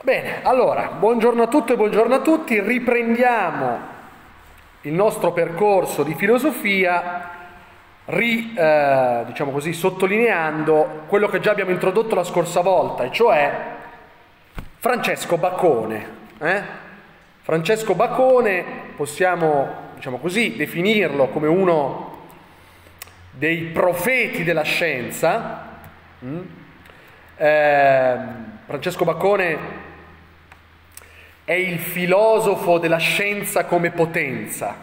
Bene, allora, buongiorno a tutte e buongiorno a tutti. Riprendiamo il nostro percorso di filosofia, diciamo così, sottolineando quello che già abbiamo introdotto la scorsa volta, e cioè Francesco Bacone. Francesco Bacone possiamo, diciamo così, definirlo come uno dei profeti della scienza. Francesco Bacone è il filosofo della scienza come potenza.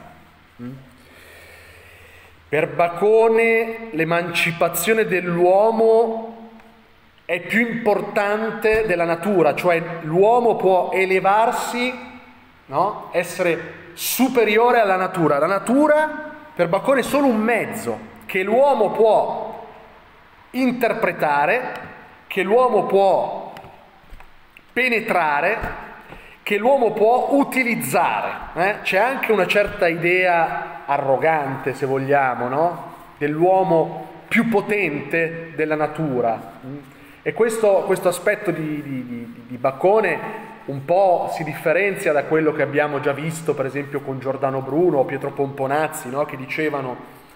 Per Bacone l'emancipazione dell'uomo è più importante della natura, cioè l'uomo può elevarsi, no? Essere superiore alla natura. La natura per Bacone è solo un mezzo che l'uomo può interpretare, che l'uomo può penetrare, che l'uomo può utilizzare. C'è anche una certa idea arrogante, se vogliamo, no? Dell'uomo più potente della natura. E questo aspetto di Bacone un po' si differenzia da quello che abbiamo già visto, per esempio, con Giordano Bruno o Pietro Pomponazzi, no? Che dicevano: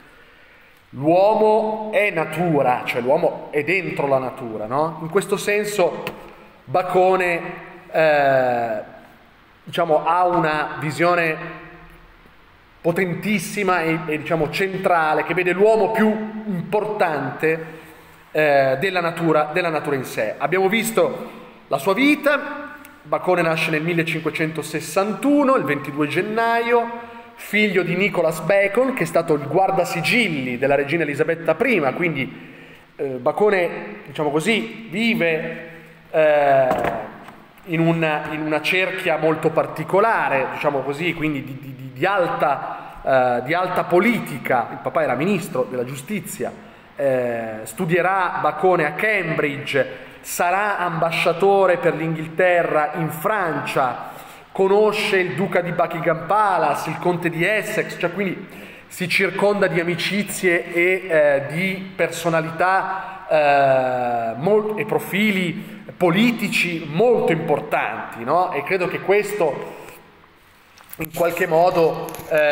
l'uomo è natura, cioè l'uomo è dentro la natura, no? In questo senso Bacone diciamo, ha una visione potentissima e diciamo centrale, che vede l'uomo più importante della natura in sé. Abbiamo visto la sua vita. Bacone nasce nel 1561, il 22 gennaio, figlio di Nicholas Bacon, che è stato il guardasigilli della regina Elisabetta I, quindi Bacone, diciamo così, vive in una cerchia molto particolare, diciamo così, quindi di alta politica. Il papà era ministro della giustizia, studierà Bacone a Cambridge, sarà ambasciatore per l'Inghilterra in Francia, conosce il duca di Buckingham Palace, il conte di Essex, cioè quindi si circonda di amicizie e di personalità e profili politici molto importanti, no? E credo che questo in qualche modo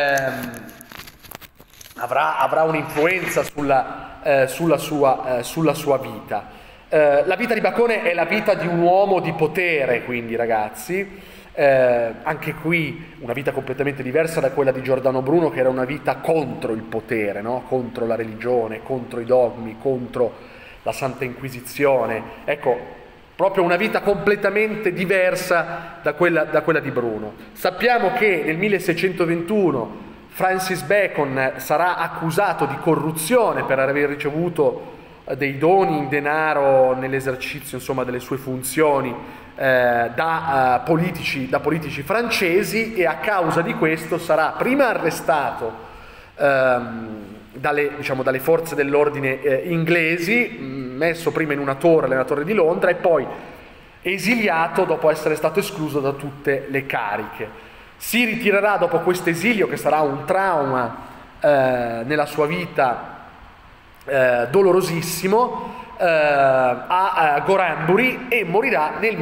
avrà un'influenza sulla sua vita. La vita di Bacone è la vita di un uomo di potere, quindi, ragazzi, anche qui una vita completamente diversa da quella di Giordano Bruno, che era una vita contro il potere, no? Contro la religione, contro i dogmi, contro la Santa Inquisizione. Ecco, proprio una vita completamente diversa da quella di Bruno. Sappiamo che nel 1621 Francis Bacon sarà accusato di corruzione per aver ricevuto dei doni in denaro nell'esercizio, insomma, delle sue funzioni da politici francesi, e a causa di questo sarà prima arrestato dalle forze dell'ordine inglesi, messo prima in una torre, nella torre di Londra, e poi esiliato dopo essere stato escluso da tutte le cariche. Si ritirerà dopo questo esilio, che sarà un trauma nella sua vita dolorosissimo, a Gorambury, e morirà nel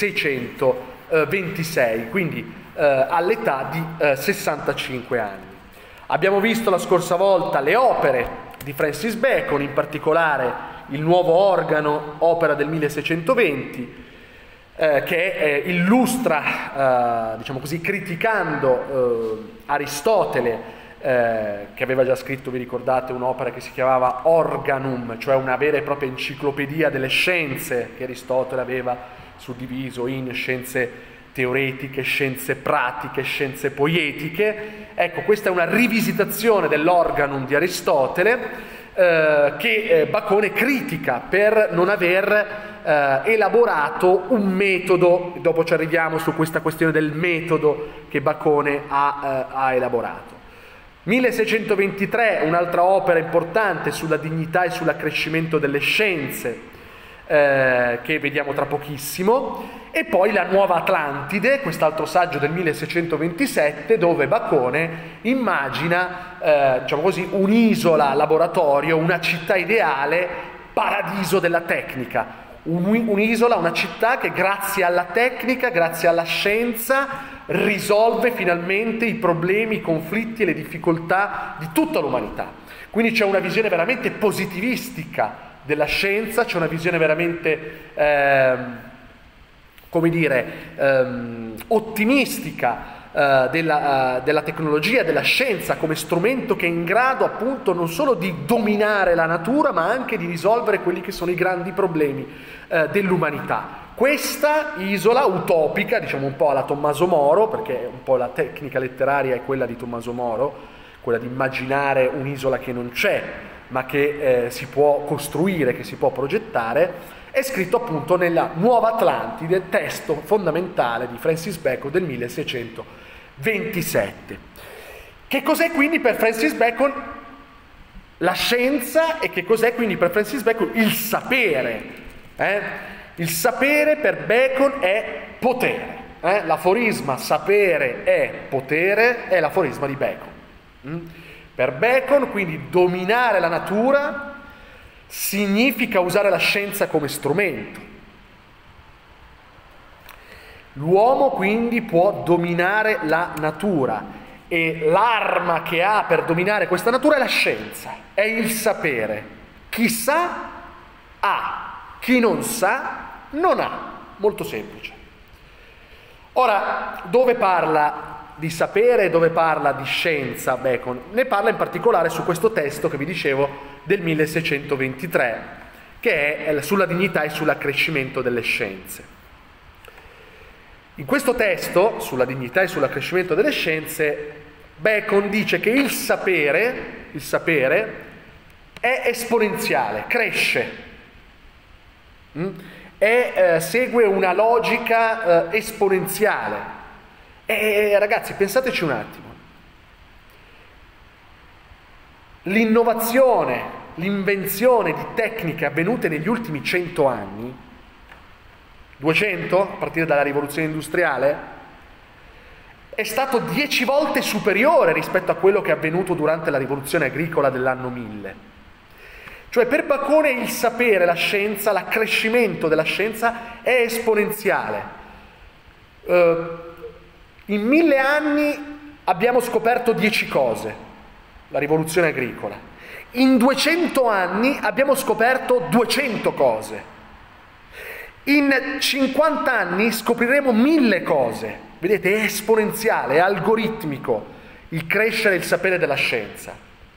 1626, quindi all'età di 65 anni. Abbiamo visto la scorsa volta le opere di Francis Bacon, in particolare il Nuovo Organo, opera del 1620, che illustra, diciamo così, criticando Aristotele, che aveva già scritto, vi ricordate, un'opera che si chiamava Organum, cioè una vera e propria enciclopedia delle scienze, che Aristotele aveva suddiviso in scienze teoretiche, scienze pratiche, scienze poetiche. Ecco, questa è una rivisitazione dell'Organum di Aristotele, che Bacone critica per non aver elaborato un metodo. Dopo ci arriviamo su questa questione del metodo che Bacone ha elaborato. 1623, un'altra opera importante sulla dignità e sull'accrescimento delle scienze, che vediamo tra pochissimo, e poi la Nuova Atlantide, quest'altro saggio del 1627, dove Bacone immagina, diciamo così, un'isola laboratorio, una città ideale, paradiso della tecnica, un'isola, una città che grazie alla tecnica, grazie alla scienza, risolve finalmente i problemi, i conflitti e le difficoltà di tutta l'umanità. Quindi c'è una visione veramente positivistica della scienza, c'è una visione veramente, ottimistica della tecnologia, della scienza come strumento che è in grado appunto non solo di dominare la natura, ma anche di risolvere quelli che sono i grandi problemi dell'umanità. Questa isola utopica, diciamo un po' alla Tommaso Moro, perché un po' la tecnica letteraria è quella di Tommaso Moro, quella di immaginare un'isola che non c'è, ma che si può costruire, che si può progettare, è scritto appunto nella Nuova Atlantide, testo fondamentale di Francis Bacon del 1627. Che cos'è quindi per Francis Bacon la scienza e che cos'è quindi per Francis Bacon il sapere? Il sapere per Bacon è potere. L'aforisma sapere è potere è l'aforisma di Bacon. Per Bacon quindi dominare la natura significa usare la scienza come strumento. L'uomo quindi può dominare la natura e l'arma che ha per dominare questa natura è la scienza, è il sapere. Chi sa ha, chi non sa non ha. Molto semplice. Ora, dove parla di sapere e dove parla di scienza Bacon? Ne parla in particolare su questo testo che vi dicevo del 1623, che è sulla dignità e sull'accrescimento delle scienze. In questo testo, sulla dignità e sull'accrescimento delle scienze, Bacon dice che il sapere è esponenziale, cresce, segue una logica esponenziale. Ragazzi, pensateci un attimo. L'innovazione, l'invenzione di tecniche avvenute negli ultimi 100 anni, 200 a partire dalla rivoluzione industriale, è stato 10 volte superiore rispetto a quello che è avvenuto durante la rivoluzione agricola dell'anno 1000. Cioè per Bacone il sapere, la scienza, l'accrescimento della scienza è esponenziale. In 1000 anni abbiamo scoperto 10 cose, la rivoluzione agricola. In 200 anni abbiamo scoperto 200 cose. In 50 anni scopriremo 1000 cose. Vedete, è esponenziale, è algoritmico il crescere il sapere della scienza.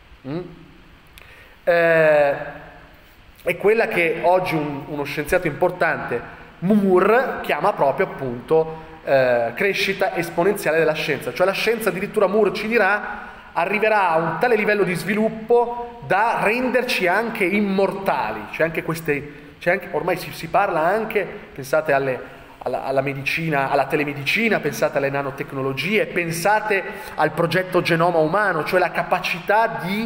È quella che oggi uno scienziato importante, Moore, chiama proprio appunto crescita esponenziale della scienza. Cioè la scienza, addirittura Moore ci dirà, arriverà a un tale livello di sviluppo da renderci anche immortali. Ormai si parla anche, pensate alla medicina, alla telemedicina, pensate alle nanotecnologie, pensate al progetto genoma umano, cioè la capacità di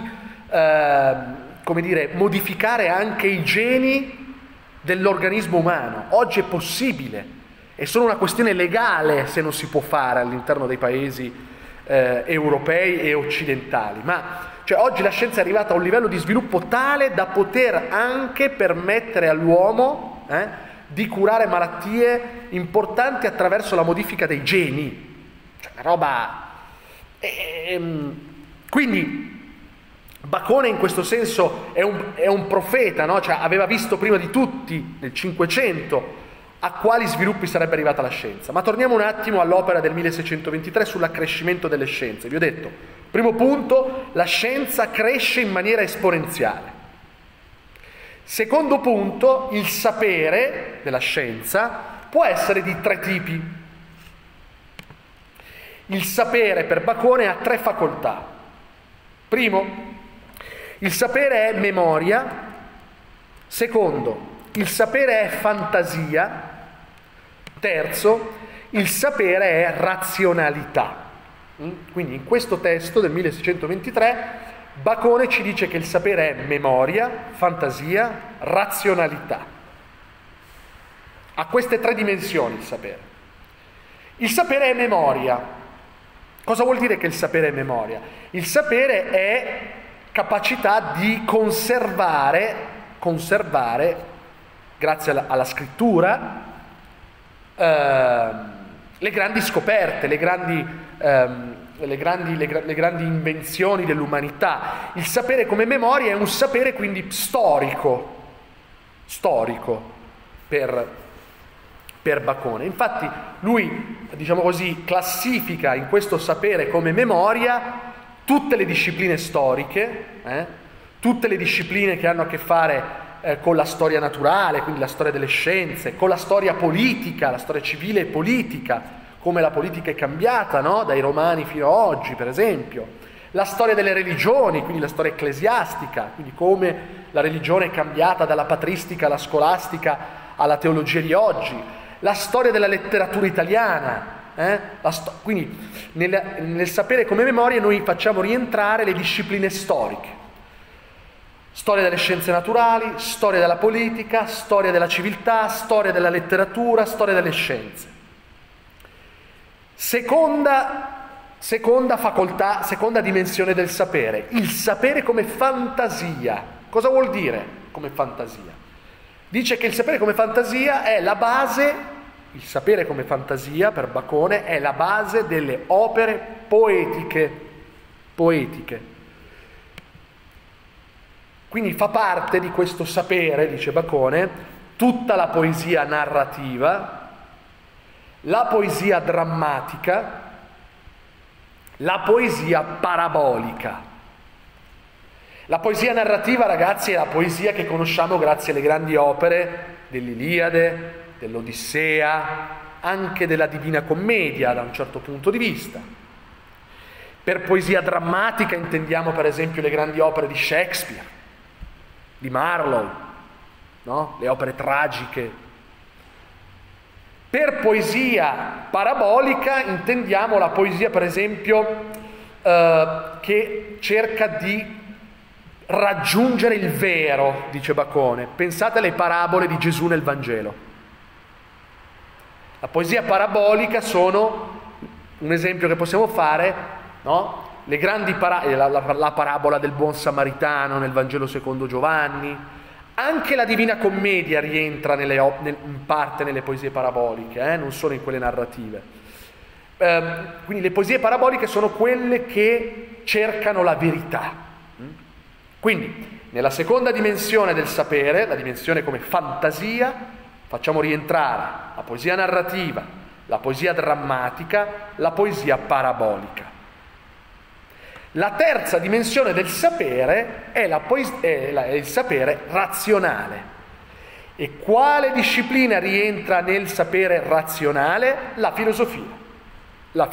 modificare anche i geni dell'organismo umano. Oggi è possibile, è solo una questione legale se non si può fare all'interno dei paesi europei e occidentali, ma cioè oggi la scienza è arrivata a un livello di sviluppo tale da poter anche permettere all'uomo di curare malattie importanti attraverso la modifica dei geni. Cioè una roba... Quindi Bacone in questo senso è un profeta, no? Cioè aveva visto prima di tutti, nel Cinquecento, a quali sviluppi sarebbe arrivata la scienza. Ma torniamo un attimo all'opera del 1623 sull'accrescimento delle scienze. Vi ho detto, primo punto, la scienza cresce in maniera esponenziale. Secondo punto, il sapere della scienza può essere di 3 tipi. Il sapere per Bacone ha 3 facoltà. Primo, il sapere è memoria. Secondo, il sapere è fantasia. Terzo, il sapere è razionalità. Quindi in questo testo del 1623 Bacone ci dice che il sapere è memoria, fantasia, razionalità. Ha queste 3 dimensioni il sapere. Il sapere è memoria. Cosa vuol dire che il sapere è memoria? Il sapere è capacità di conservare grazie alla scrittura, le grandi scoperte, le grandi invenzioni dell'umanità. Il sapere come memoria è un sapere quindi storico per Bacone. Infatti lui, diciamo così, classifica in questo sapere come memoria tutte le discipline storiche, tutte le discipline che hanno a che fare con la storia naturale, quindi la storia delle scienze, con la storia politica, la storia civile e politica, come la politica è cambiata, no? Dai Romani fino ad oggi, per esempio. La storia delle religioni, quindi la storia ecclesiastica, quindi come la religione è cambiata dalla patristica alla scolastica alla teologia di oggi. La storia della letteratura italiana. Quindi nel sapere come memoria noi facciamo rientrare le discipline storiche. Storia delle scienze naturali, storia della politica, storia della civiltà, storia della letteratura, storia delle scienze. Seconda facoltà, seconda dimensione del sapere, il sapere come fantasia. Cosa vuol dire come fantasia? Dice che il sapere come fantasia è la base, il sapere come fantasia per Bacone è la base delle opere poetiche. Quindi fa parte di questo sapere, dice Bacone, tutta la poesia narrativa, la poesia drammatica, la poesia parabolica. La poesia narrativa, ragazzi, è la poesia che conosciamo grazie alle grandi opere dell'Iliade, dell'Odissea, anche della Divina Commedia da un certo punto di vista. Per poesia drammatica intendiamo per esempio le grandi opere di Shakespeare, di Marlowe, no? Le opere tragiche. Per poesia parabolica intendiamo la poesia per esempio che cerca di raggiungere il vero, dice Bacone. Pensate alle parabole di Gesù nel Vangelo. La poesia parabolica sono, un esempio che possiamo fare, no? Le grandi la parabola del buon samaritano nel Vangelo secondo Giovanni, anche la Divina Commedia rientra in parte nelle poesie paraboliche, non solo in quelle narrative. Quindi le poesie paraboliche sono quelle che cercano la verità. Quindi nella seconda dimensione del sapere, la dimensione come fantasia, facciamo rientrare la poesia narrativa, la poesia drammatica, la poesia parabolica. La terza dimensione del sapere è il sapere razionale. E quale disciplina rientra nel sapere razionale? La filosofia. La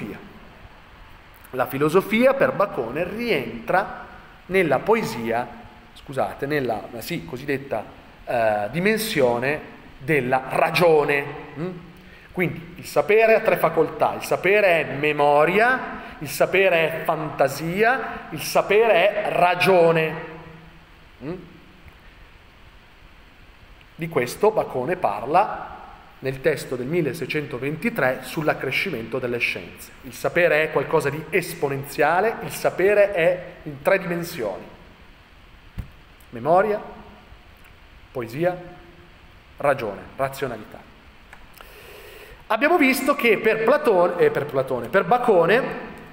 filosofia per Bacone rientra nella poesia, nella cosiddetta dimensione della ragione. Quindi il sapere ha tre facoltà: il sapere è memoria, il sapere è fantasia, il sapere è ragione. Di questo Bacone parla nel testo del 1623 sull'accrescimento delle scienze. Il sapere è qualcosa di esponenziale, il sapere è in tre dimensioni: memoria, poesia, ragione, razionalità. Abbiamo visto che per Bacone,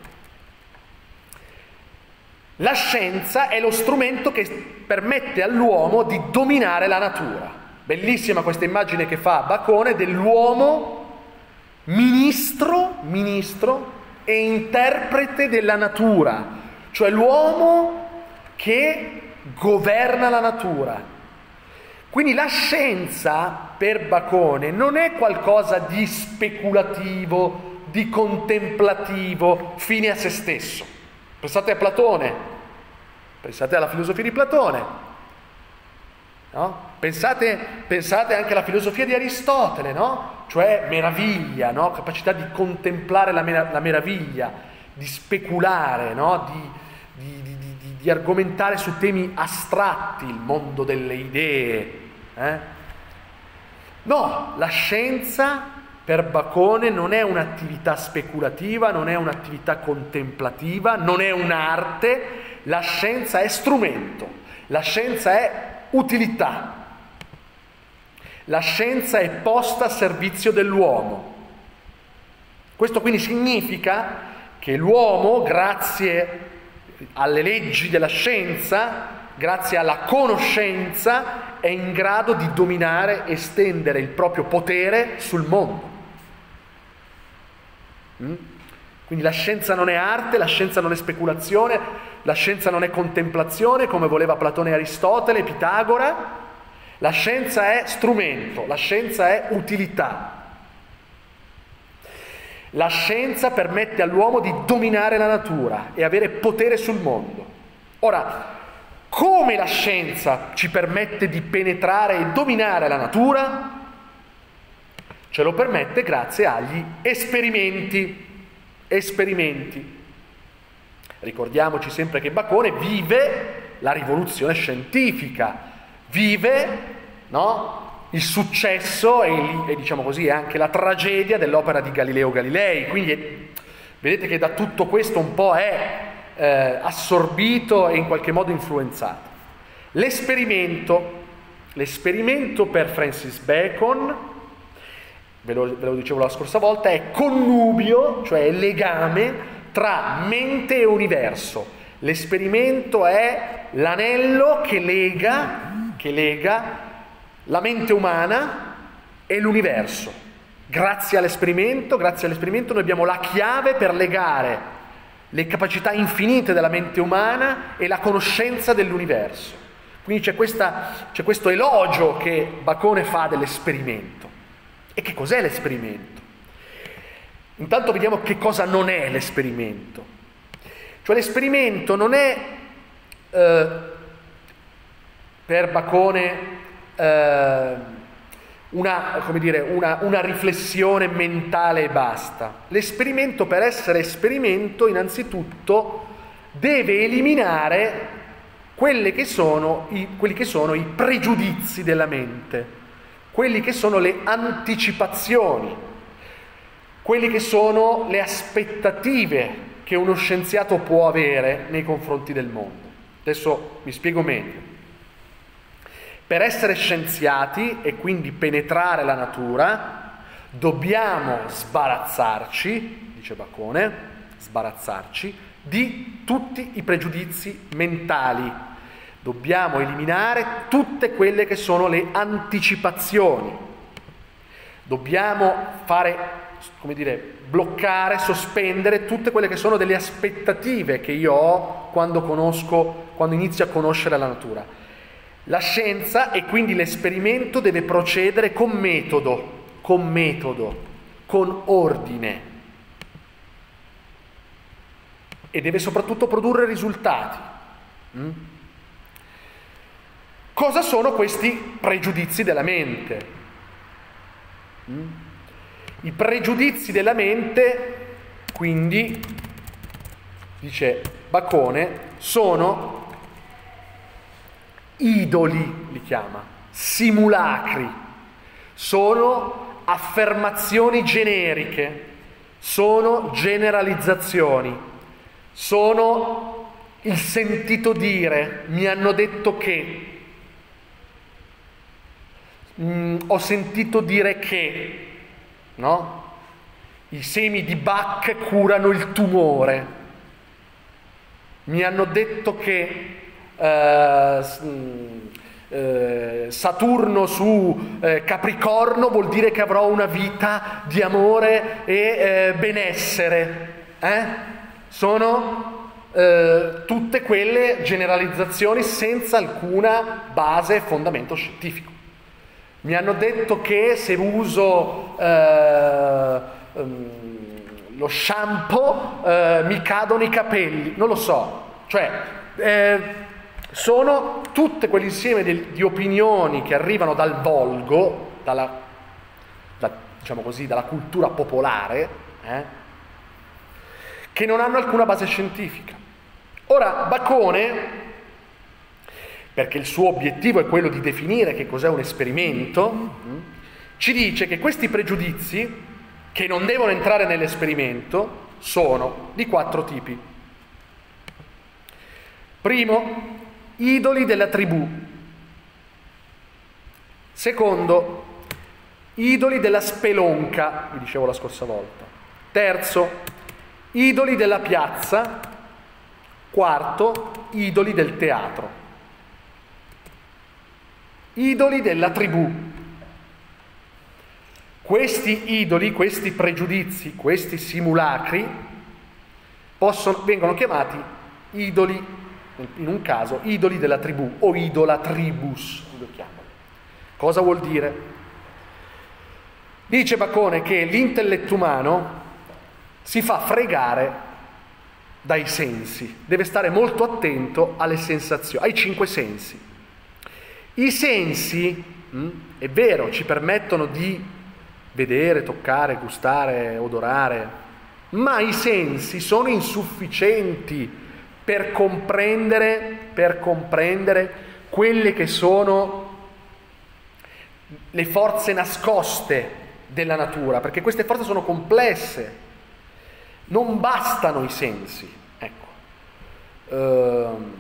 la scienza è lo strumento che permette all'uomo di dominare la natura. Bellissima questa immagine che fa Bacone dell'uomo ministro e interprete della natura, cioè l'uomo che governa la natura. Quindi la scienza per Bacone non è qualcosa di speculativo, di contemplativo, fine a se stesso. Pensate a Platone, pensate alla filosofia di Platone, no? Pensate anche alla filosofia di Aristotele, no? Cioè meraviglia, no? Capacità di contemplare la meraviglia, di speculare, no? Di argomentare su temi astratti, il mondo delle idee. No, la scienza per Bacone non è un'attività speculativa, non è un'attività contemplativa, non è un'arte. La scienza è strumento, la scienza è utilità. La scienza è posta a servizio dell'uomo. Questo quindi significa che l'uomo, grazie alle leggi della scienza, grazie alla conoscenza, è in grado di dominare e estendere il proprio potere sul mondo. Quindi la scienza non è arte, la scienza non è speculazione, la scienza non è contemplazione, come voleva Platone e Aristotele, Pitagora. La scienza è strumento, la scienza è utilità. La scienza permette all'uomo di dominare la natura e avere potere sul mondo. Ora, come la scienza ci permette di penetrare e dominare la natura? Ce lo permette grazie agli esperimenti. Ricordiamoci sempre che Bacone vive la rivoluzione scientifica, vive, no, il successo e diciamo così anche la tragedia dell'opera di Galileo Galilei. Quindi vedete che da tutto questo un po' è assorbito e in qualche modo influenzato. L'esperimento per Francis Bacon, ve lo dicevo la scorsa volta, è connubio, cioè è legame tra mente e universo. L'esperimento è l'anello che lega la mente umana e l'universo. Grazie all'esperimento noi abbiamo la chiave per legare le capacità infinite della mente umana e la conoscenza dell'universo. Quindi c'è questo elogio che Bacone fa dell'esperimento. E che cos'è l'esperimento? Intanto vediamo che cosa non è l'esperimento. Cioè l'esperimento non è per Bacone una riflessione mentale e basta. L'esperimento, per essere esperimento, innanzitutto deve eliminare quelli che sono i pregiudizi della mente, quelli che sono le anticipazioni, quelli che sono le aspettative che uno scienziato può avere nei confronti del mondo. Adesso mi spiego meglio. Per essere scienziati e quindi penetrare la natura, dobbiamo sbarazzarci, dice Bacone, di tutti i pregiudizi mentali. Dobbiamo eliminare tutte quelle che sono le anticipazioni. Dobbiamo bloccare, sospendere tutte quelle che sono delle aspettative che io ho quando inizio a conoscere la natura. La scienza e quindi l'esperimento deve procedere con metodo, con ordine, e deve soprattutto produrre risultati. Cosa sono questi pregiudizi della mente? I pregiudizi della mente, quindi, dice Bacone, sono idoli, li chiama, simulacri, sono affermazioni generiche, sono generalizzazioni, sono il sentito dire, mi hanno detto che, ho sentito dire che, no? I semi di Bach curano il tumore, mi hanno detto che Saturno su Capricorno vuol dire che avrò una vita di amore e benessere. Sono tutte quelle generalizzazioni senza alcuna base e fondamento scientifico. Mi hanno detto che se uso lo shampoo mi cadono i capelli, non lo so, cioè sono tutte quell'insieme di opinioni che arrivano dal volgo, dalla cultura popolare, che non hanno alcuna base scientifica. Ora, Bacone, perché il suo obiettivo è quello di definire che cos'è un esperimento, ci dice che questi pregiudizi, che non devono entrare nell'esperimento, sono di 4 tipi. Primo, idoli della tribù. Secondo, idoli della spelonca, vi dicevo la scorsa volta. Terzo, idoli della piazza. Quarto, idoli del teatro. Idoli della tribù. Questi idoli, questi pregiudizi, questi simulacri vengono chiamati idoli, in un caso, idoli della tribù o idolatribus, lo chiamano. Cosa vuol dire? Dice Bacone che l'intelletto umano si fa fregare dai sensi, deve stare molto attento alle sensazioni, ai 5 sensi. I sensi, è vero, ci permettono di vedere, toccare, gustare, odorare, ma i sensi sono insufficienti per comprendere quelle che sono le forze nascoste della natura, perché queste forze sono complesse, non bastano i sensi. Ecco.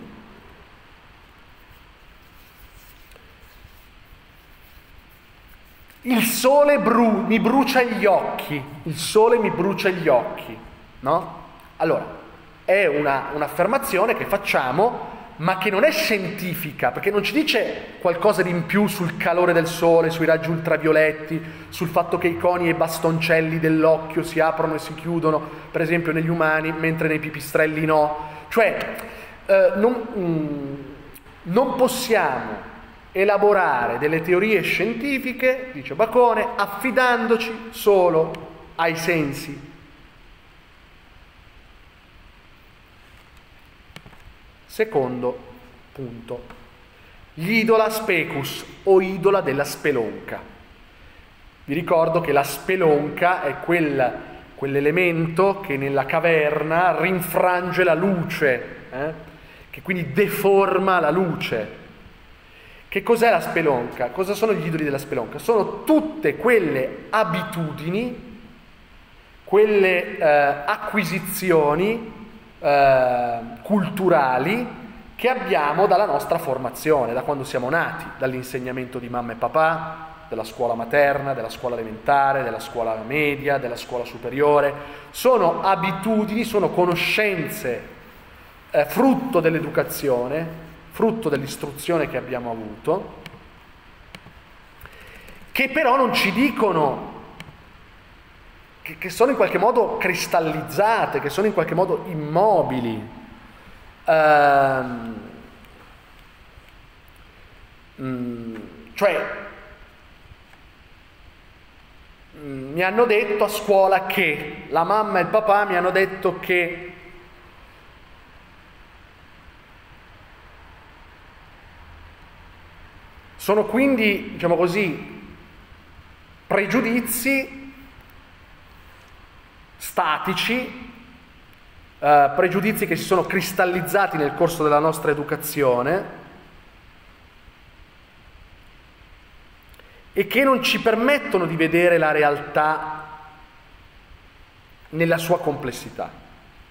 Il sole mi brucia gli occhi, il sole mi brucia gli occhi, no? Allora, è un'affermazione che facciamo, ma che non è scientifica, perché non ci dice qualcosa di in più sul calore del sole, sui raggi ultravioletti, sul fatto che i coni e i bastoncelli dell'occhio si aprono e si chiudono, per esempio negli umani, mentre nei pipistrelli no. Cioè, non possiamo elaborare delle teorie scientifiche, dice Bacone, affidandoci solo ai sensi. Secondo punto, l'idola specus o idola della spelonca. Vi ricordo che la spelonca è quell'elemento che nella caverna rinfrange la luce, che quindi deforma la luce. Che cos'è la spelonca? Cosa sono gli idoli della spelonca? Sono tutte quelle abitudini, quelle acquisizioni culturali che abbiamo dalla nostra formazione, da quando siamo nati, dall'insegnamento di mamma e papà, della scuola materna, della scuola elementare, della scuola media, della scuola superiore. Sono abitudini, sono conoscenze, frutto dell'educazione, frutto dell'istruzione che abbiamo avuto, che però non ci dicono, che sono in qualche modo cristallizzate, che sono in qualche modo immobili. Cioè, mi hanno detto a scuola che, la mamma e il papà mi hanno detto che sono quindi, diciamo così, pregiudizi statici, pregiudizi che si sono cristallizzati nel corso della nostra educazione e che non ci permettono di vedere la realtà nella sua complessità.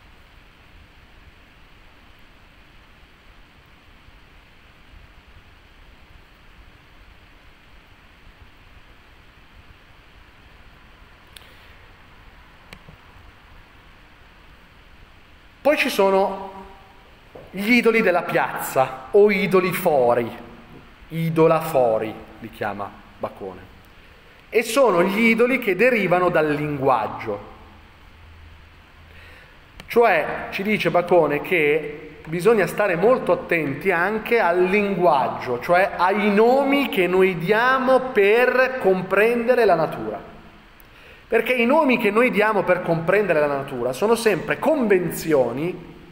Poi ci sono gli idoli della piazza o idoli fori, idolafori li chiama Bacone, e sono gli idoli che derivano dal linguaggio. Cioè ci dice Bacone che bisogna stare molto attenti anche al linguaggio, cioè ai nomi che noi diamo per comprendere la natura. Perché i nomi che noi diamo per comprendere la natura sono sempre convenzioni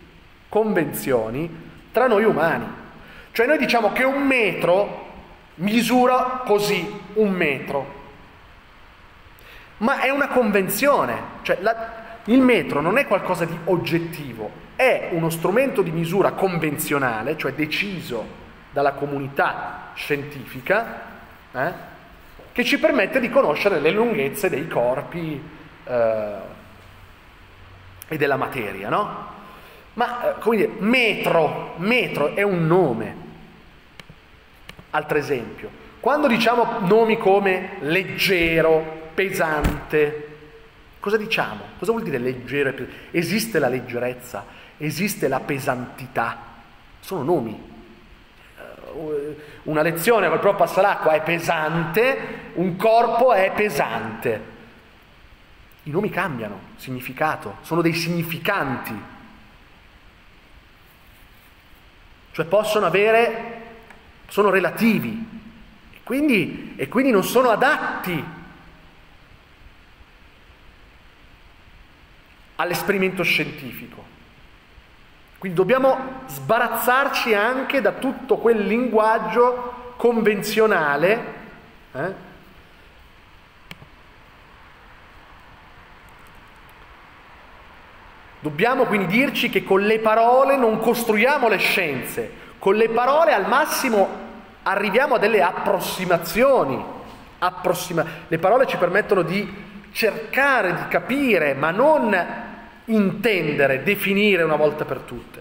tra noi umani. Cioè noi diciamo che 1 metro misura così, 1 metro. Ma è una convenzione, cioè il metro non è qualcosa di oggettivo, è uno strumento di misura convenzionale, cioè deciso dalla comunità scientifica, che ci permette di conoscere le lunghezze dei corpi e della materia, no? Ma, come dire, metro è un nome. Altro esempio, Quando diciamo nomi come leggero, pesante, cosa diciamo? Cosa vuol dire leggero e pesante? Esiste la leggerezza, esiste la pesantità, sono nomi. Una lezione col prof Passalacqua è pesante, un corpo è pesante. I nomi cambiano significato, sono dei significanti, cioè sono relativi e quindi non sono adatti all'esperimento scientifico. Quindi dobbiamo sbarazzarci anche da tutto quel linguaggio convenzionale, Dobbiamo quindi dirci che con le parole non costruiamo le scienze, con le parole al massimo arriviamo a delle approssimazioni. Le parole ci permettono di cercare di capire, ma non intendere, definire una volta per tutte.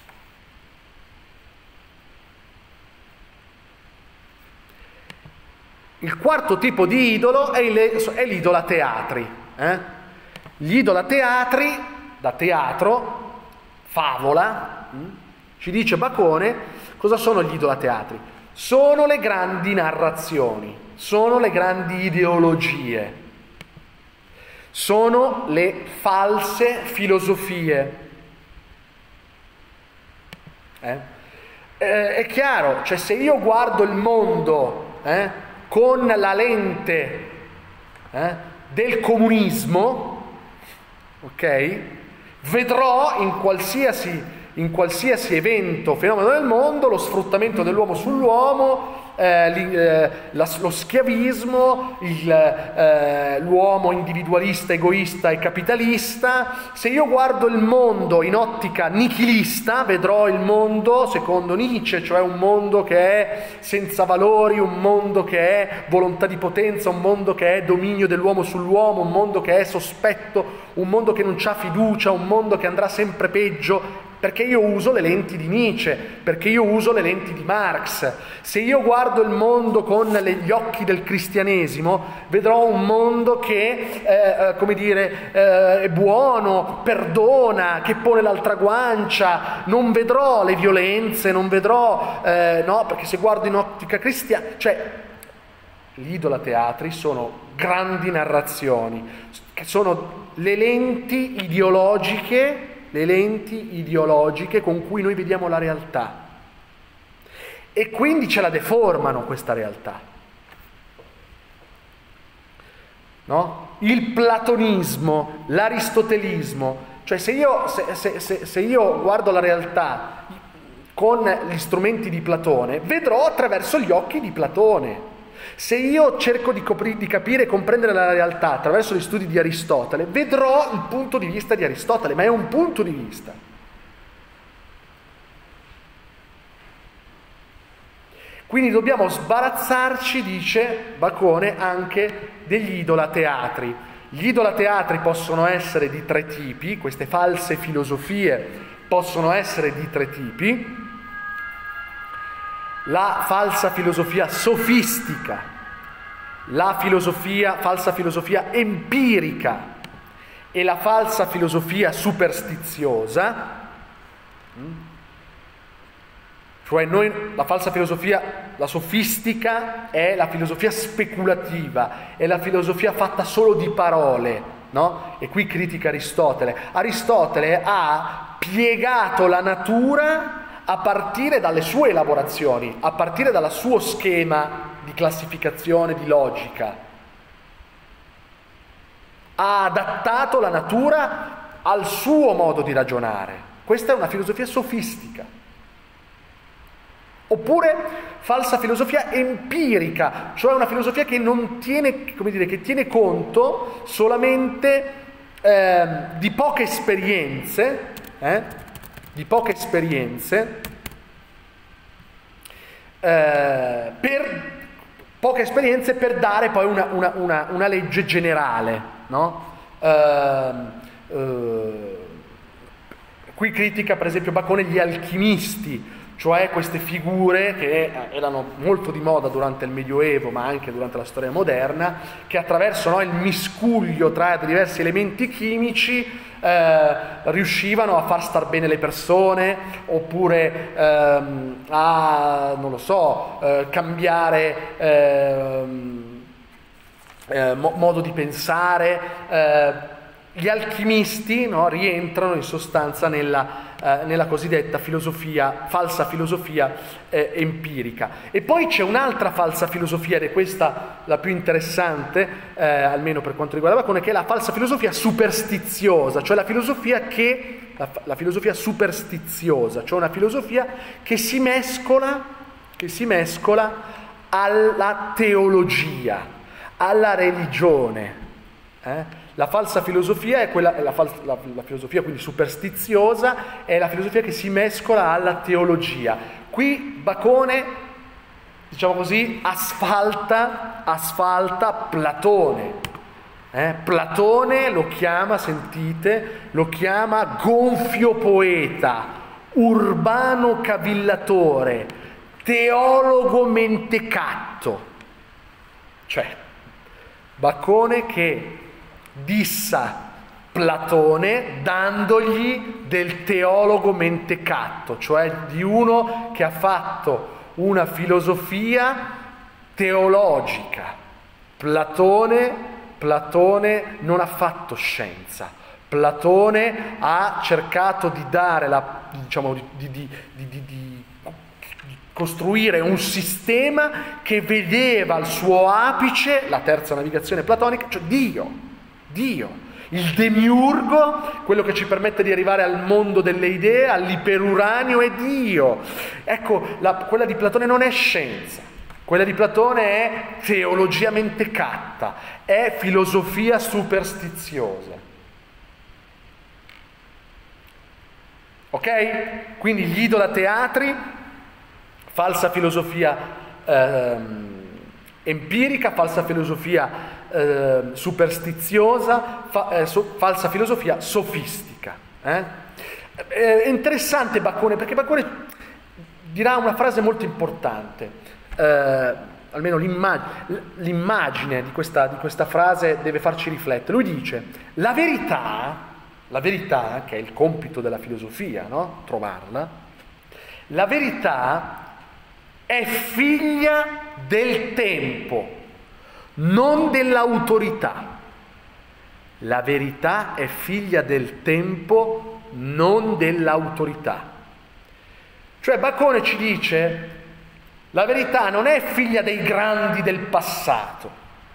Il quarto tipo di idolo è l'idola teatri. Gli idola teatri, da teatro, favola, ci dice Bacone, cosa sono gli idola teatri? Sono le grandi narrazioni, sono le grandi ideologie, sono le false filosofie. È chiaro, cioè se io guardo il mondo con la lente del comunismo, ok? Vedrò in qualsiasi evento, fenomeno del mondo, lo sfruttamento dell'uomo sull'uomo, lo schiavismo, l'uomo individualista, egoista e capitalista. Se io guardo il mondo in ottica nichilista, vedrò il mondo secondo Nietzsche, cioè un mondo che è senza valori, un mondo che è volontà di potenza, un mondo che è dominio dell'uomo sull'uomo, un mondo che è sospetto, un mondo che non c'ha fiducia, un mondo che andrà sempre peggio. Perché io uso le lenti di Nietzsche, perché io uso le lenti di Marx. Se io guardo il mondo con gli occhi del cristianesimo, vedrò un mondo che, è buono, perdona, che pone l'altra guancia, non vedrò le violenze, non vedrò, perché se guardo in ottica cristiana, cioè, gli idola teatri sono grandi narrazioni, che sono le lenti ideologiche con cui noi vediamo la realtà e quindi ce la deformano questa realtà, no? Il platonismo, l'aristotelismo, cioè se io guardo la realtà con gli strumenti di Platone, vedrò attraverso gli occhi di Platone. Se io cerco di capire e comprendere la realtà attraverso gli studi di Aristotele, vedrò il punto di vista di Aristotele, ma è un punto di vista. Quindi dobbiamo sbarazzarci, dice Bacone, anche degli idolateatri. Gli idolateatri possono essere di tre tipi, queste false filosofie possono essere di tre tipi. La falsa filosofia sofistica, la falsa filosofia empirica e la falsa filosofia superstiziosa. Cioè la falsa filosofia, la sofistica è la filosofia speculativa, è la filosofia fatta solo di parole, no? E qui critica Aristotele. Aristotele ha piegato la natura a partire dalle sue elaborazioni, a partire dal suo schema di classificazione, di logica. Ha adattato la natura al suo modo di ragionare. Questa è una filosofia sofistica. Oppure falsa filosofia empirica, cioè una filosofia che non tiene, che tiene conto solamente di poche esperienze, per dare poi una legge generale, no? Qui critica per esempio Bacone gli alchimisti, cioè queste figure che erano molto di moda durante il Medioevo, ma anche durante la storia moderna, che attraverso, no, il miscuglio tra diversi elementi chimici riuscivano a far star bene le persone, oppure a, non lo so, cambiare modo di pensare. Gli alchimisti, no, rientrano in sostanza nella cosiddetta falsa filosofia empirica. E poi c'è un'altra falsa filosofia, ed è questa la più interessante, almeno per quanto riguarda Bacone, che è la falsa filosofia superstiziosa, cioè la filosofia superstiziosa, cioè una filosofia che si mescola alla teologia, alla religione. La falsa filosofia è quella, la filosofia quindi superstiziosa, è la filosofia che si mescola alla teologia. Qui Bacone, diciamo così, asfalta Platone. Platone lo chiama, sentite, lo chiama gonfio poeta, urbano cavillatore, teologo mentecatto. Cioè, Bacone che dissa Platone dandogli del teologo mentecatto, cioè di uno che ha fatto una filosofia teologica. Platone non ha fatto scienza. Platone ha cercato di dare di costruire un sistema che vedeva al suo apice la terza navigazione platonica, cioè Dio, il demiurgo, quello che ci permette di arrivare al mondo delle idee, all'iperuranio, è Dio. Ecco, quella di Platone non è scienza, quella di Platone è teologia mentecatta, è filosofia superstiziosa. Ok? Quindi gli idolateatri, falsa filosofia empirica, falsa filosofia superstiziosa, falsa filosofia sofistica. È interessante Bacone, perché Bacone dirà una frase molto importante, almeno l'immagine di questa frase deve farci riflettere. Lui dice: la verità, che è il compito della filosofia, no? Trovarla, la verità è figlia del tempo, non dell'autorità. La verità è figlia del tempo, non dell'autorità. Cioè Bacone ci dice: la verità non è figlia dei grandi del passato.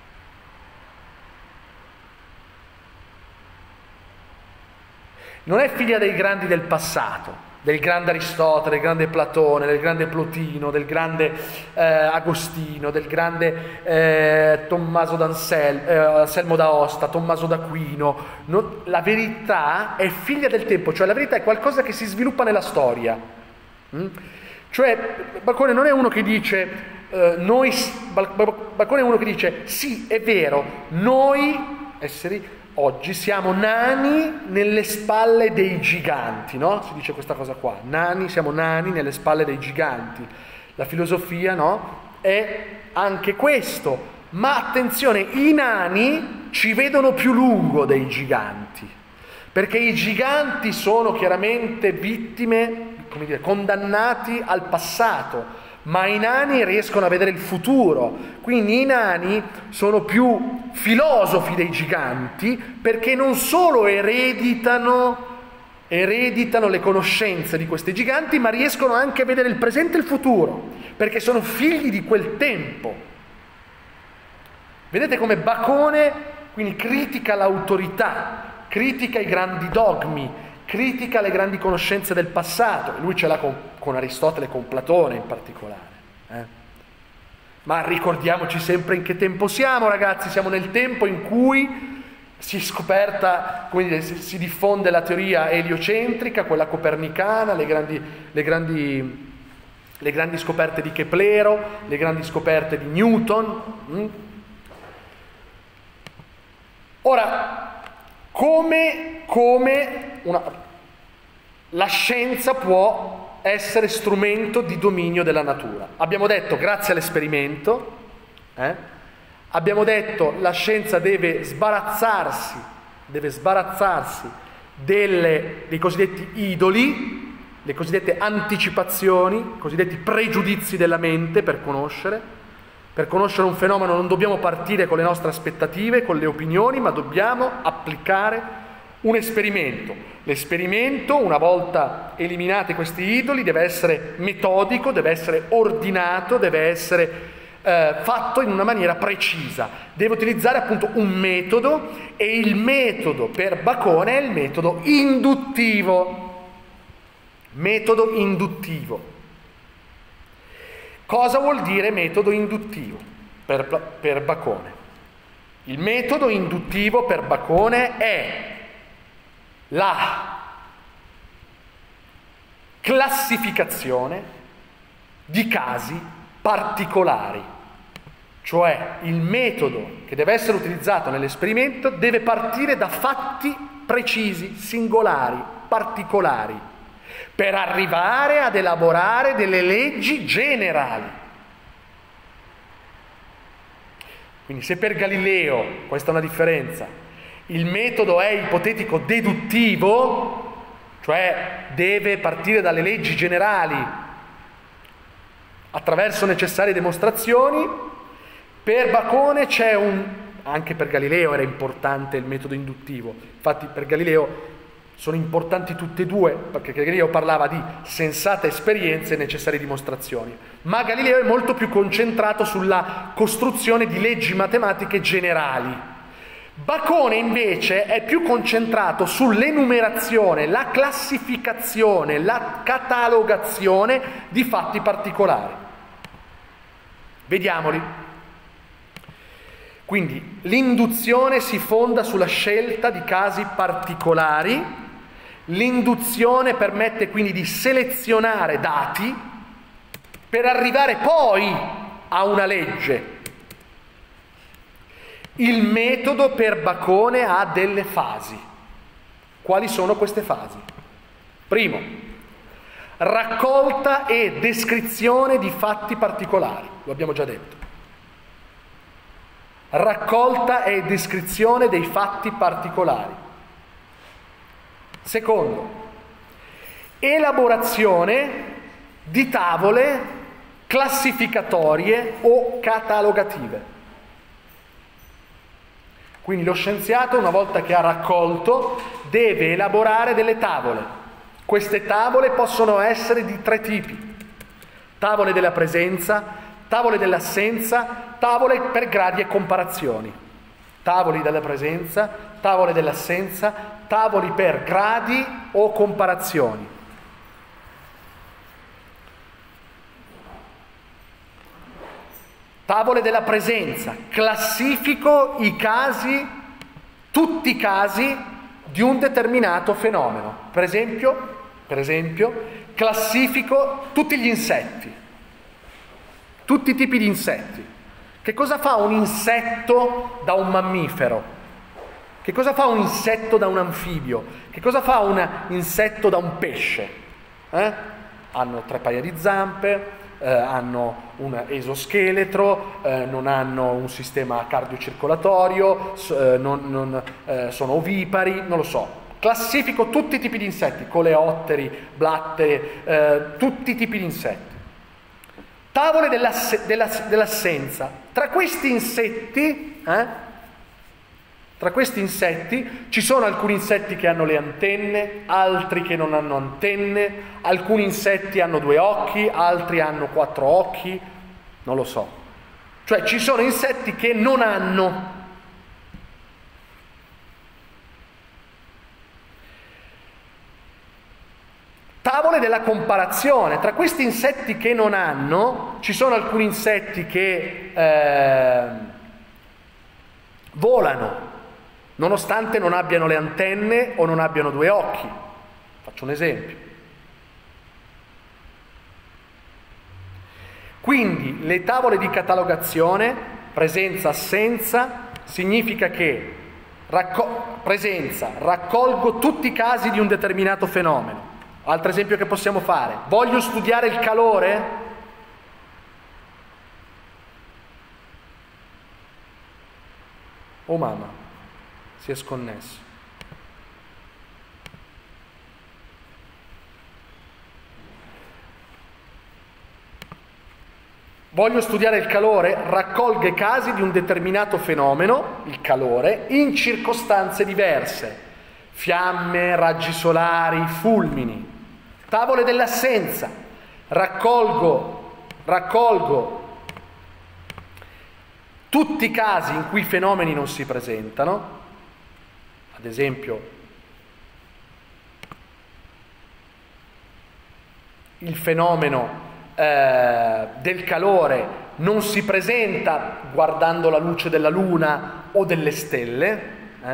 Non è figlia dei grandi del passato, del grande Aristotele, del grande Platone, del grande Plotino, del grande Agostino, del grande Tommaso Anselmo d'Aosta, Tommaso d'Aquino. La verità è figlia del tempo, cioè la verità è qualcosa che si sviluppa nella storia. Cioè Bacone non è uno che dice Bacone è uno che dice: sì, è vero, noi esseri oggi siamo nani nelle spalle dei giganti, no? Si dice questa cosa qua, siamo nani nelle spalle dei giganti. La filosofia, no? È anche questo, ma attenzione, i nani ci vedono più lungo dei giganti, perché i giganti sono chiaramente vittime, come dire, condannati al passato, ma i nani riescono a vedere il futuro. Quindi i nani sono più filosofi dei giganti, perché non solo ereditano le conoscenze di questi giganti, ma riescono anche a vedere il presente e il futuro, perché sono figli di quel tempo. Vedete come Bacone quindi critica l'autorità, critica i grandi dogmi, critica le grandi conoscenze del passato. Lui ce l'ha con Aristotele, con Platone in particolare. Ma ricordiamoci sempre in che tempo siamo, ragazzi. Siamo nel tempo in cui si è scoperta, come dire, si diffonde la teoria eliocentrica, quella copernicana, le grandi scoperte di Keplero, le grandi scoperte di Newton. Ora, come la scienza può essere strumento di dominio della natura. Abbiamo detto grazie all'esperimento, abbiamo detto la scienza deve sbarazzarsi dei cosiddetti idoli, le cosiddette anticipazioni, i cosiddetti pregiudizi della mente per conoscere. Per conoscere un fenomeno non dobbiamo partire con le nostre aspettative, con le opinioni, ma dobbiamo applicare un esperimento. L'esperimento, una volta eliminati questi idoli, deve essere metodico, deve essere ordinato, deve essere fatto in una maniera precisa. Deve utilizzare appunto un metodo, e il metodo per Bacone è il metodo induttivo. Metodo induttivo. Cosa vuol dire metodo induttivo per Bacone? Il metodo induttivo per Bacone è la classificazione di casi particolari, cioè il metodo che deve essere utilizzato nell'esperimento deve partire da fatti precisi, singolari, particolari, per arrivare ad elaborare delle leggi generali. Quindi se per Galileo, questa è una differenza, il metodo è ipotetico deduttivo, cioè deve partire dalle leggi generali attraverso necessarie dimostrazioni, per Bacone c'è anche per Galileo era importante il metodo induttivo, infatti per Galileo sono importanti tutte e due, perché Galileo parlava di sensate esperienze e necessarie dimostrazioni, ma Galileo è molto più concentrato sulla costruzione di leggi matematiche generali. Bacone invece è più concentrato sull'enumerazione, la classificazione, la catalogazione di fatti particolari. Vediamoli. Quindi l'induzione si fonda sulla scelta di casi particolari. L'induzione permette quindi di selezionare dati per arrivare poi a una legge. Il metodo per Bacone ha delle fasi. Quali sono queste fasi? Primo, raccolta e descrizione di fatti particolari, lo abbiamo già detto. Raccolta e descrizione dei fatti particolari. Secondo, elaborazione di tavole classificatorie o catalogative. Quindi lo scienziato, una volta che ha raccolto, deve elaborare delle tavole. Queste tavole possono essere di 3 tipi: tavole della presenza, tavole dell'assenza, tavole per gradi e comparazioni. Tavoli della presenza, tavole dell'assenza, tavoli per gradi o comparazioni. Tavole della presenza, classifico i casi, tutti i casi di un determinato fenomeno. Per esempio, classifico tutti gli insetti, tutti i tipi di insetti. Che cosa fa un insetto da un mammifero? Che cosa fa un insetto da un anfibio? Che cosa fa un insetto da un pesce? Hanno 3 paia di zampe, hanno un esoscheletro, non hanno un sistema cardiocircolatorio, sono ovipari, non lo so. Classifico tutti i tipi di insetti, coleotteri, blatteri, tutti i tipi di insetti. Tavole dell'assenza. Tra questi insetti ci sono alcuni insetti che hanno le antenne, altri che non hanno antenne, alcuni insetti hanno 2 occhi, altri hanno 4 occhi, non lo so. Cioè ci sono insetti che non hanno. Tavole della comparazione. Tra questi insetti che non hanno, ci sono alcuni insetti che volano, nonostante non abbiano le antenne o non abbiano 2 occhi. Faccio un esempio. Quindi le tavole di catalogazione, presenza, assenza, significa che presenza, raccolgo tutti i casi di un determinato fenomeno. Altro esempio che possiamo fare. Voglio studiare il calore? Oh mamma, si è sconnesso. Voglio studiare il calore? Raccolga i casi di un determinato fenomeno, il calore, in circostanze diverse. Fiamme, raggi solari, fulmini. Tavole dell'assenza. Raccolgo tutti i casi in cui i fenomeni non si presentano, ad esempio il fenomeno del calore non si presenta guardando la luce della luna o delle stelle,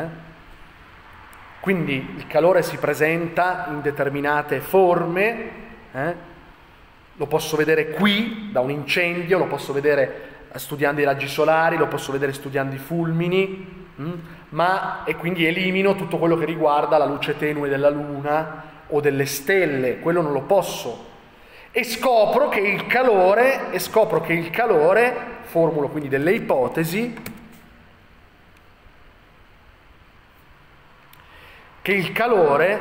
quindi il calore si presenta in determinate forme, lo posso vedere qui da un incendio, lo posso vedere studiando i raggi solari, lo posso vedere studiando i fulmini, e quindi elimino tutto quello che riguarda la luce tenue della luna o delle stelle, quello non lo posso. E scopro che il calore, formulo quindi delle ipotesi, che il calore,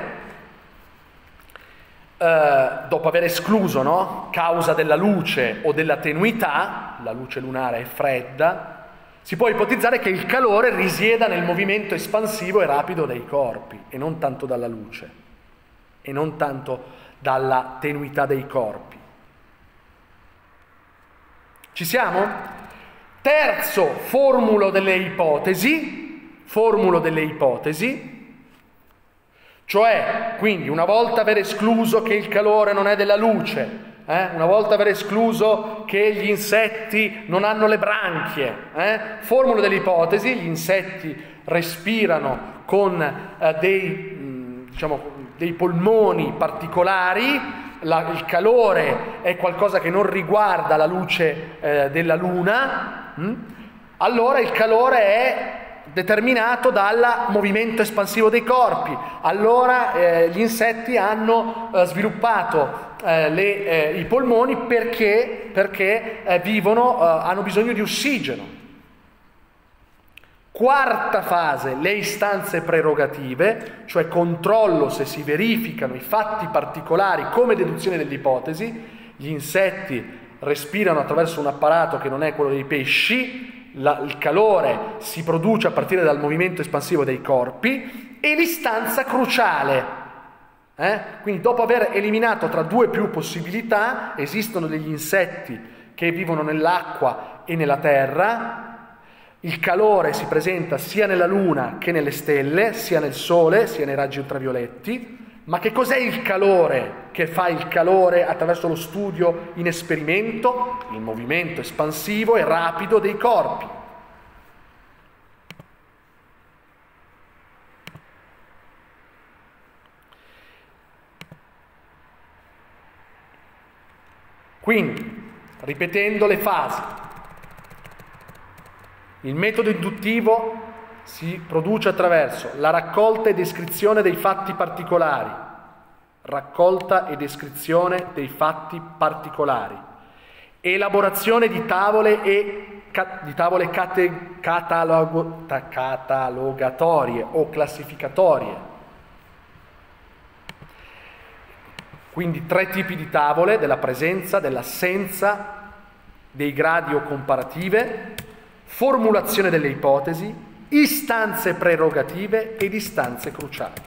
dopo aver escluso, no, causa della luce o della tenuità, la luce lunare è fredda, si può ipotizzare che il calore risieda nel movimento espansivo e rapido dei corpi, e non tanto dalla luce, e non tanto dalla tenuità dei corpi. Ci siamo? Terzo, formulo delle ipotesi, cioè, quindi, una volta aver escluso che il calore non è della luce, una volta aver escluso che gli insetti non hanno le branchie, formulo delle ipotesi, gli insetti respirano con dei polmoni particolari, il calore è qualcosa che non riguarda la luce della luna, allora il calore è determinato dal movimento espansivo dei corpi, allora gli insetti hanno sviluppato i polmoni perché hanno bisogno di ossigeno. Quarta fase, le istanze prerogative, cioè controllo se si verificano i fatti particolari come deduzione dell'ipotesi. Gli insetti respirano attraverso un apparato che non è quello dei pesci, il calore si produce a partire dal movimento espansivo dei corpi, e l'istanza cruciale. Quindi dopo aver eliminato tra due più possibilità, esistono degli insetti che vivono nell'acqua e nella terra. Il calore si presenta sia nella luna che nelle stelle, sia nel sole, sia nei raggi ultravioletti. Ma che cos'è il calore? Che fa il calore attraverso lo studio in esperimento? Il movimento espansivo e rapido dei corpi. Quindi, ripetendo le fasi, il metodo induttivo si produce attraverso la raccolta e descrizione dei fatti particolari, elaborazione di tavole catalogatorie o classificatorie. Quindi 3 tipi di tavole: della presenza, dell'assenza, dei gradi o comparative, formulazione delle ipotesi, istanze prerogative ed istanze cruciali.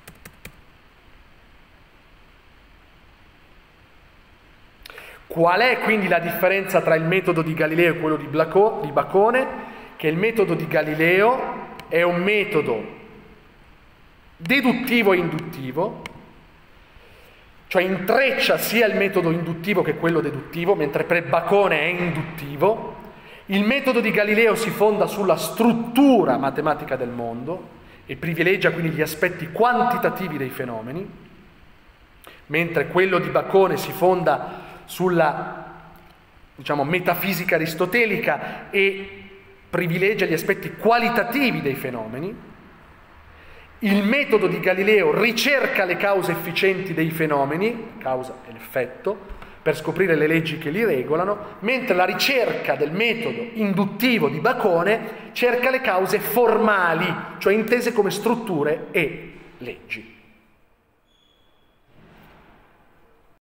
Qual è quindi la differenza tra il metodo di Galileo e quello di Bacone? Che il metodo di Galileo è un metodo deduttivo e induttivo, cioè intreccia sia il metodo induttivo che quello deduttivo, mentre per Bacone è induttivo. Il metodo di Galileo si fonda sulla struttura matematica del mondo e privilegia quindi gli aspetti quantitativi dei fenomeni, mentre quello di Bacone si fonda sulla, metafisica aristotelica e privilegia gli aspetti qualitativi dei fenomeni. Il metodo di Galileo ricerca le cause efficienti dei fenomeni, causa e l'effetto, per scoprire le leggi che li regolano, mentre la ricerca del metodo induttivo di Bacone cerca le cause formali, cioè intese come strutture e leggi.